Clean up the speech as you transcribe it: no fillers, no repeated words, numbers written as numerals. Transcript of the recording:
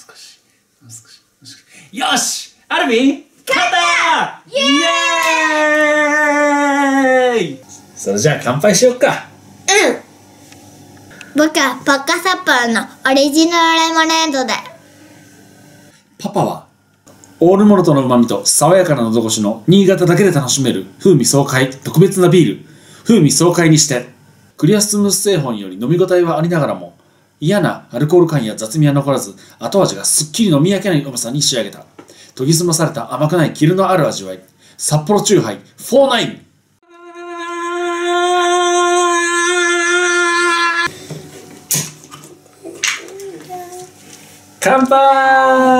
少し、もう少し、もう少し。よし、アルビン勝ったイエーイ。それじゃあ乾杯しよっか。 僕はポッカサップルのオリジナルレモネードで。 パパはオールモルトの旨味と爽やかな喉越しの新潟だけで楽しめる風味爽快特別なビール、風味爽快にして。クリアスムース製法により飲み応えはありながらも嫌なアルコール感や雑味は残らず、後味がすっきり飲み焼けない重さに仕上げた研ぎ澄まされた甘くないキルのある味わい。札幌チューハイ49。乾杯。